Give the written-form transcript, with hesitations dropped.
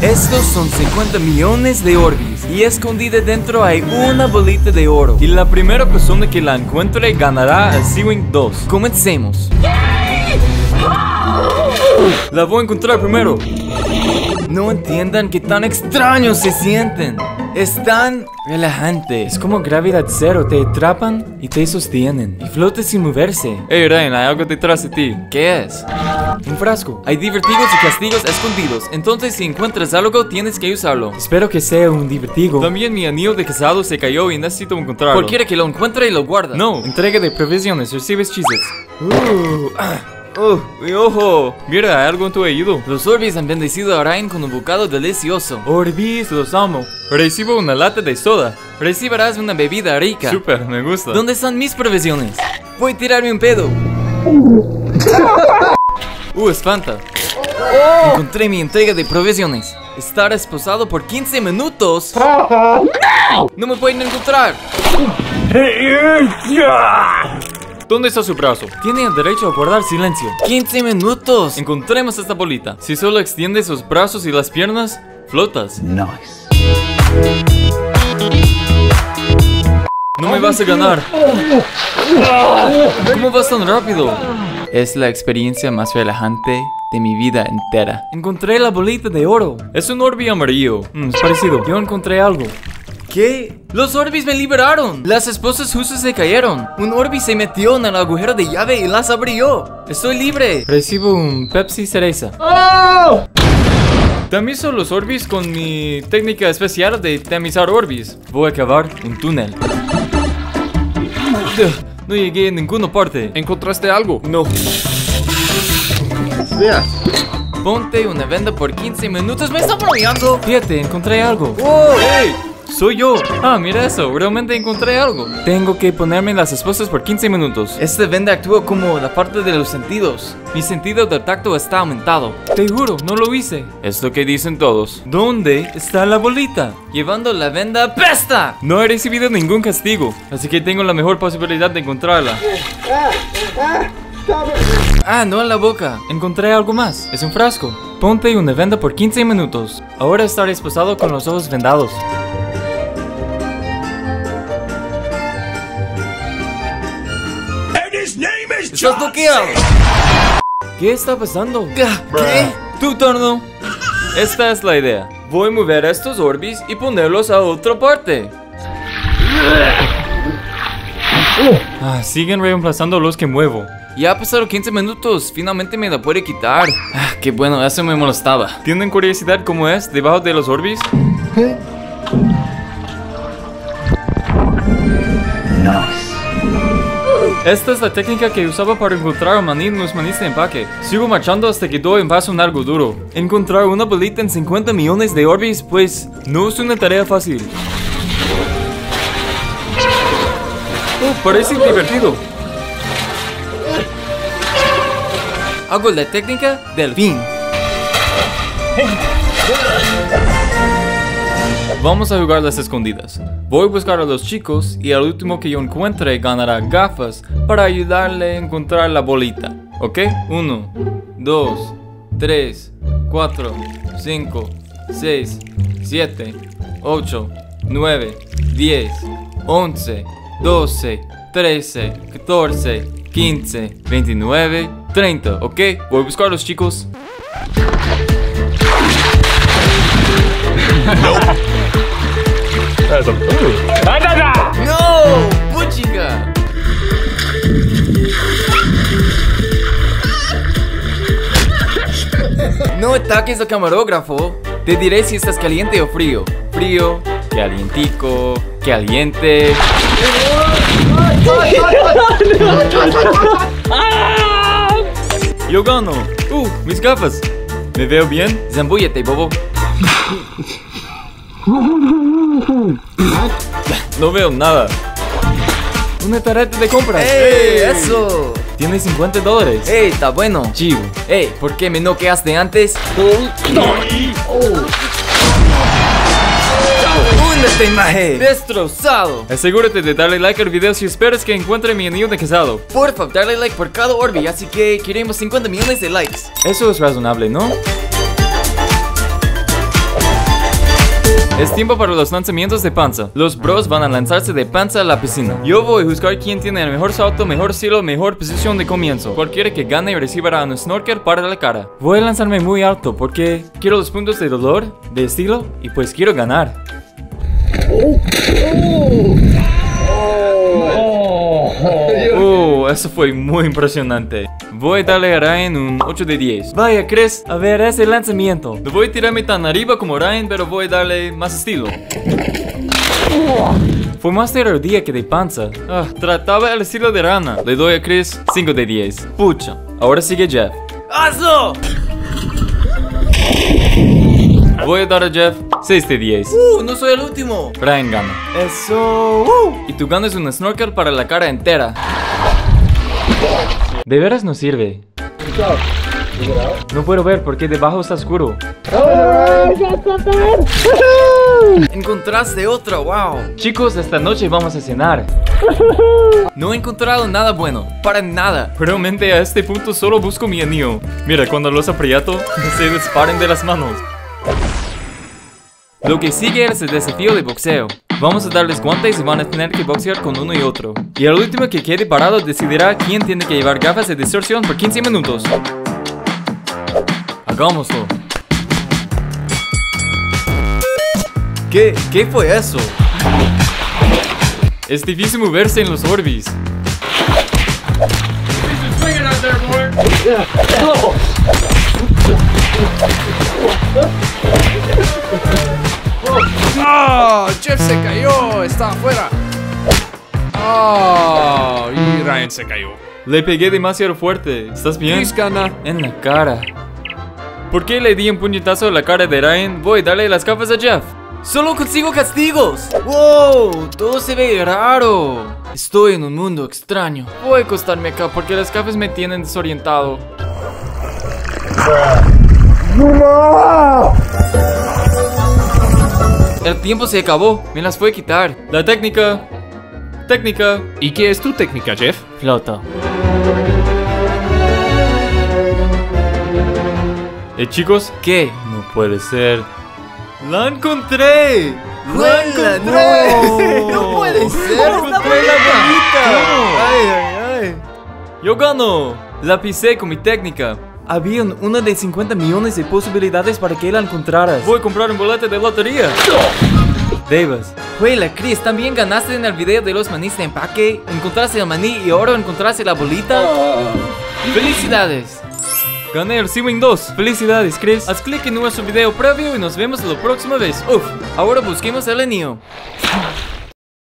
Estos son 50 millones de Orbis y escondida dentro hay una bolita de oro. Y la primera persona que la encuentre ganará a Seawing 2. Comencemos. La voy a encontrar primero. No entiendan qué tan extraños se sienten. Es tan relajante. Es como gravedad cero. Te atrapan y te sostienen. Y flotas sin moverse. Hey Ryan, hay algo detrás de ti. ¿Qué es? Un frasco. Hay divertigos y castigos escondidos. Entonces si encuentras algo, tienes que usarlo. Espero que sea un divertigo. También mi anillo de casado se cayó y necesito encontrarlo. Cualquiera que lo encuentre y lo guarda. No, entrega de provisiones. Recibes chistes. Mi ojo. Mira, hay algo en tu oído. Los Orbis han bendecido a Ryan con un bocado delicioso. Orbis, los amo. Recibo una lata de soda. Recibirás una bebida rica. Super, me gusta. ¿Dónde están mis provisiones? Voy a tirarme un pedo. Es Fanta. Encontré mi entrega de provisiones. Estar esposado por 15 minutos. No me pueden encontrar. ¿Dónde está su brazo? Tiene el derecho a guardar silencio. 15 minutos. Encontremos esta bolita. Si solo extiendes los brazos y las piernas, flotas. Nice. No me vas a ganar. ¿Cómo vas tan rápido? Es la experiencia más relajante de mi vida entera. Encontré la bolita de oro. Es un Orbi amarillo. Es parecido. Yo encontré algo. ¿Qué? ¡Los Orbis me liberaron! Las esposas justas se cayeron. Un Orbi se metió en el agujero de llave y las abrió. Estoy libre. Recibo un Pepsi cereza. ¡Oh! Tamizo los Orbis con mi técnica especial de tamizar Orbis. Voy a cavar un túnel. No llegué a ninguna parte. ¿Encontraste algo? No. Ponte una venda por 15 minutos. ¿Me está bromeando? Fíjate, encontré algo. ¡Oh! ¡Hey! Soy yo. Mira eso, realmente encontré algo. Tengo que ponerme las esposas por 15 minutos. Esta venda actúa como la parte de los sentidos. Mi sentido del tacto está aumentado. Te juro, no lo hice. Es lo que dicen todos. ¿Dónde está la bolita? Llevando la venda apesta. No he recibido ningún castigo, así que tengo la mejor posibilidad de encontrarla. No en la boca. Encontré algo más. Es un frasco. Ponte una venda por 15 minutos. Ahora estaré esposado con los ojos vendados. ¡Estás bloqueado! ¿Qué está pasando? ¿Qué? Tu turno. Esta es la idea. Voy a mover estos Orbis y ponerlos a otra parte. Siguen reemplazando los que muevo. Ya pasaron 15 minutos. Finalmente me la puede quitar. Qué bueno, eso me molestaba. ¿Tienen curiosidad cómo es debajo de los Orbis? Nice. Esta es la técnica que usaba para encontrar a maní en los manís de empaque. Sigo marchando hasta que doy en paso en algo duro. Encontrar una bolita en 50 millones de Orbis, pues, no es una tarea fácil. Parece divertido. Hago la técnica del fin. Vamos a jugar las escondidas. Voy a buscar a los chicos y al último que yo encuentre ganará gafas para ayudarle a encontrar la bolita. ¿Ok? 1, 2, 3, 4, 5, 6, 7, 8, 9, 10, 11, 12, 13, 14, 15, 29, 30. ¿Ok? Voy a buscar a los chicos. ¡No! ¡Puchica! No ataques al camarógrafo. Te diré si estás caliente o frío. Frío, calientico, caliente. Yo gano. Mis gafas. ¿Me veo bien? Zambúllate, bobo. No veo nada. Una tarjeta de compras. ¡Ey! ¡Eso! Tiene $50. ¡Ey! Está bueno. Chivo. ¡Ey! ¿Por qué me noqueaste antes? ¡Úndete, maje! ¡Destrozado! Asegúrate de darle like al video si esperas que encuentre mi anillo de casado. Por favor, darle like por cada Orbi, así que queremos 50 millones de likes. Eso es razonable, ¿no? Es tiempo para los lanzamientos de panza. Los bros van a lanzarse de panza a la piscina. Yo voy a buscar quién tiene el mejor salto, mejor estilo, mejor posición de comienzo. Cualquiera que gane recibirá un snorkel para la cara. Voy a lanzarme muy alto porque quiero los puntos de dolor, de estilo y pues quiero ganar. Eso fue muy impresionante. Voy a darle a Ryan un 8 de 10. Vaya, Chris, a ver ese lanzamiento. No voy a tirarme tan arriba como Ryan, pero voy a darle más estilo. Fue más de rodilla que de panza. Trataba el estilo de rana. Le doy a Chris 5 de 10. Pucha, ahora sigue Jeff. ¡Hazlo! Voy a dar a Jeff 6 de 10. No soy el último. Ryan gana. Eso. Y tú ganas un snorkel para la cara entera. De veras no sirve. No puedo ver porque debajo está oscuro. Encontraste otro, wow. Chicos, esta noche vamos a cenar. No he encontrado nada bueno, para nada. Realmente a este punto solo busco mi anillo. Mira, cuando los aprieto, se disparen de las manos. Lo que sigue es el desafío de boxeo. Vamos a darles guantes y van a tener que boxear con uno y otro. Y el último que quede parado decidirá quién tiene que llevar gafas de distorsión por 15 minutos. Hagámoslo. ¿Qué fue eso? Es difícil moverse en los Orbis. Jeff se cayó, está afuera. Y Ryan se cayó. Le pegué demasiado fuerte. ¿Estás bien? Chris gana. En la cara. ¿Por qué le di un puñetazo a la cara de Ryan? Voy a darle las gafas a Jeff. Solo consigo castigos. Wow, todo se ve raro. Estoy en un mundo extraño. Voy a acostarme acá porque las gafas me tienen desorientado. El tiempo se acabó, me las fue a quitar. La técnica. Técnica. ¿Y qué es tu técnica, Jeff? Flota. Chicos, ¿qué? No puede ser. ¡La encontré! ¡La encontré! ¡No puede ser! ¡Encontré la bolita! ¡Ay! ¡Yo gano! La pisé con mi técnica. Había una de 50 millones de posibilidades para que la encontraras. Voy a comprar un boleto de lotería. Davis. Juela, Chris, ¿también ganaste en el video de los manís de empaque? ¿Encontraste el maní y ahora encontraste la bolita? ¡Felicidades! Gané el Sea-Wing 2. Felicidades, Chris. Haz clic en nuestro video previo y nos vemos la próxima vez. Uf, ahora busquemos el anillo.